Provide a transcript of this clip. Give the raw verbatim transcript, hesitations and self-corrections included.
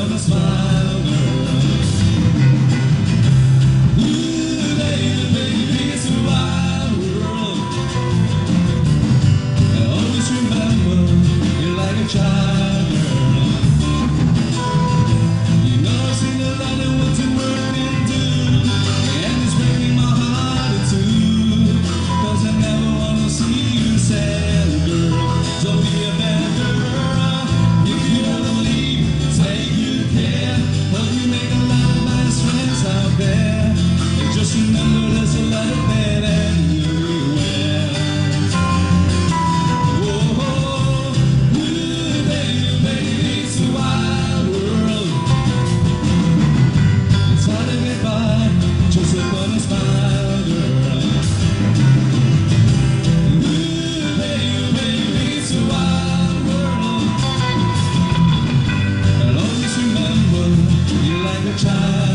upon a smile, girl. Ooh, baby, baby, it's a wild world. I always remember you're like a child, girl. You know I've seen a lot of what the world can do, and it's breaking my heart in two. 'Cause I never wanna see you sad, girl. So be a bad girl. If you ever leave, take good care. Help me make a lot of nice friends out there. And just remember there's a lot of bad everywhere. Whoa, ooh, baby, baby, it's a wild world. It's hard to get by just upon a smile, girl. Ooh, baby, baby, it's a wild world. I'll always remember you like a child.